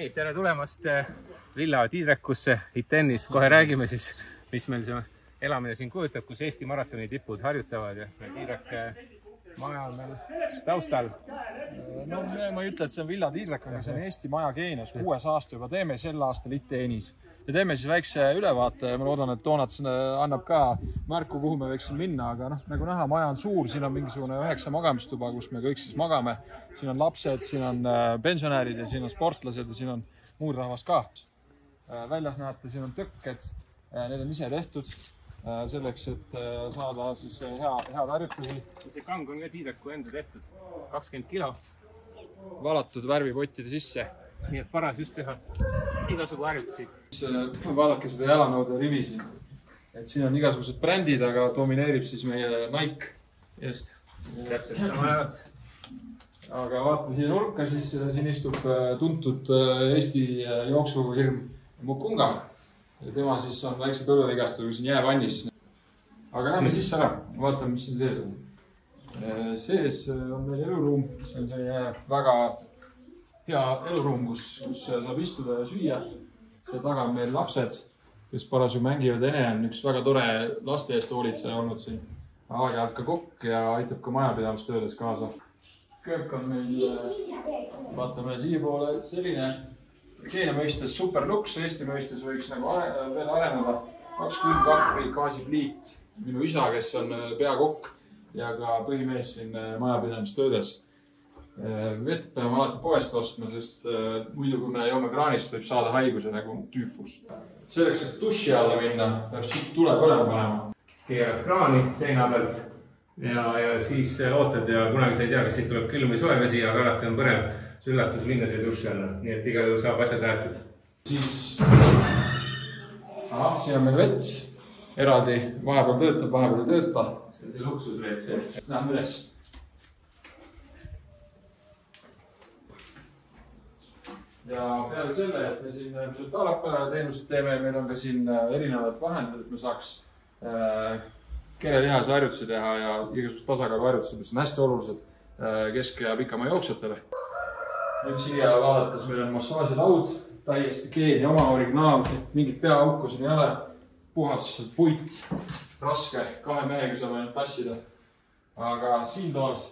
No nii, tere tulemast Villa Tiidrekusse Itennis. Kohe räägime siis, mis meil see elamine siin kujutab, kus Eesti maratoni tipud harjutavad ja Tiidrek maja on meil taustal. No ma ei ütle, et see on Villa Tiidrek, aga see on Eesti maja Geenios. 6 aasta juba teeme sel aastal Itennis. Ja teeme siis väikse ülevaate. Ma loodan, et Toonats annab ka märku, kuhu me võiksime minna, aga nagu näha, maja on suur. Siin on mingisugune 9 magamistuba, kus me kõik siis magame. Siin on lapsed, siin on pensionäärid ja siin on sportlased ja siin on muud rahvas ka. Väljas näete, siin on tõkked. Need on ise tehtud selleks, et saada siis head harjutusi. See kang on ka Tiidreku enda tehtud. 20 kilo. Valatud värvipottide sisse. Nii et paras just teha igasugu harjutusi. Vaadake seda jalanõude rivi siin. Et siin on igasugused brändid, aga domineerib siis meie Nike. Just. Täpselt sama ajad. Aga vaatame siia nurka, siis siin istub tuntud Eesti jooksuhirm Mukunga. Ja tema siis on väikse põlvevigastusega siin jäävannis. Aga näeme sisse ära. Vaatame, mis siin sees on. Sees on meil eluruum. See on selline väga hea eluruum, kus saab istuda ja süüa. See taga on meil lapsed, kes parasjagu mängivad. Ene on üks väga tore laste eest hoolitseja olnud siin. Aeg-ajalt ka kokk ja aitab ka majapidamistöödes kaasa. Köök on meil, vaatame siia poole, selline Keenia mõistes superluks. Eesti mõistes võiks nagu veel areneda. 2 külmkahvri, gaasipliit. Minu isa, kes on peakokk ja ka põhimees siin majapidamistöödes. Vett peame alati poest ostma, sest muidu kui me joome kraanist, võib saada haiguse nagu tüüfus. Selleks, et duši alla minna, peab siit tule põlema panema. Keerad kraani seina pealt ja siis ootad ja kunagi sa ei tea, kas siit tuleb külm või soe vesi, aga alati on põnev üllatus minna see duši alla. Nii et igal juhul saab asjad aetud. Siis siin on meil vets. Eraldi vahepeal töötab, vahepeal ei tööta. See on see luksusvets. Läheme üles. Ja peale selle, et me siin teenused teeme, meil on ka siin erinevad vahendid, et me saaks kerelihase harjutusi teha ja igasugust tasakaalu harjutused, mis on hästi olulised kesk- ja pikamaa jooksjatele. Nüüd siia vaadates meil on massaažilaud, täiesti Keenia oma originaal, mingit peaauku siin ei ole, puhas puit, raske, 2 mehega saab ainult tassida. Aga siin toas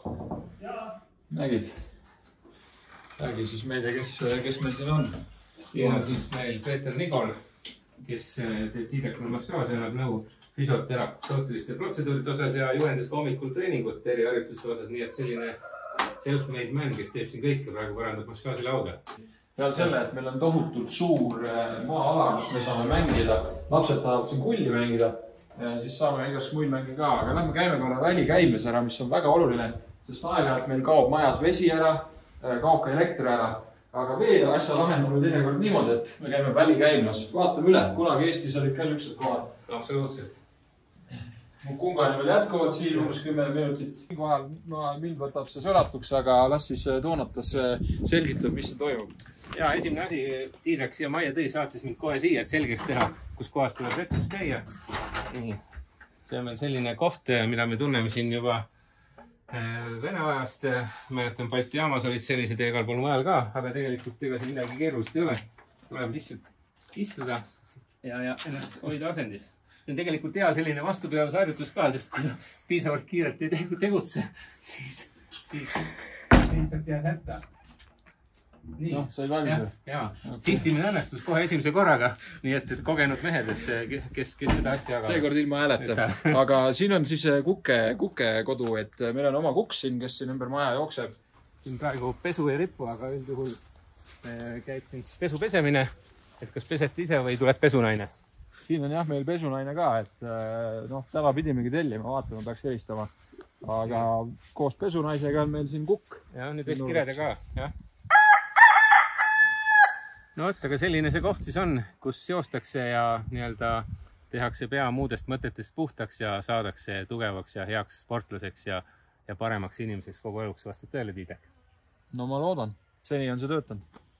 nägid. Räägi siis meile, kes meil siin on. Siin on siis meil Peeter Nigol, kes teeb Tiidrekule massaaži, annab nõu füsioterapeutiliste protseduuride osas ja juhendas ka hommikul treeningut eriharjutuste osas, nii et selline self-made man, kes teeb siin kõike, praegu parandab massaažilauda. Peale selle, et meil on tohutult suur maa-ala, kus me saame mängida. Lapsed tahavad siin kulli mängida, siis saame igast muid mänge ka. Aga lähme käime korra välikäimes ära, mis on väga oluline, sest aeg-ajalt meil kaob majas vesi ära, kaob ka elekter ära. Aga veel asja lahendame teinekord niimoodi, et me käime välikäimas. Vaatame üle, kunagi Eestis olid ka niisugused kohad. Absoluutselt. Mukungani meil jätkuvad siin umbes 10 minutit. Kohal mind võtab see sölatuks, aga las siis Toonatas selgitab, mis see toimub. Ja esimene asi, Tiidrek siia majja tõi, saatis mind kohe siia, et selgeks teha, kus kohas tuleb vetsus käia. See on meil selline koht, mida me tunneme siin juba Vene ajast. Mäletan, Balti jaamas olid sellised igal pool mujal ka, aga tegelikult ega siin midagi keerulist ei ole. Tuleb lihtsalt istuda ja ennast hoida asendis. See on tegelikult hea selline vastupidavuse harjutus ka, sest kui piisavalt kiirelt ei tegutse, siis lihtsalt jääd hätta. Nii. No, sai valmis või? Jaa. Sihtimine õnnestus kohe esimese korraga, nii et kogenud mehed, et kes seda asja jagavad. Seekord ilma hääleta. Aga siin on siis kuke kodu, et meil on oma kukk siin, kes siin ümber maja jookseb. Siin praegu pesu ei ripu, aga üldjuhul käib siis pesu pesemine, et kas pesete ise või tuleb pesunaine. Siin on jah meil pesunaine ka, et täna pidimegi tellima, vaatama, peaks helistama. Aga koos pesunaisega on meil siin kukk. Ja nüüd võiks kirjada ka, jah. No võt, aga selline see koht siis on, kus joostakse ja tehakse pea muudest mõtetest puhtaks ja saadakse tugevaks ja heaks sportlaseks ja paremaks inimeseks kogu eluks vastu tõele, Tiidrek. No ma loodan. Seni on see töötanud.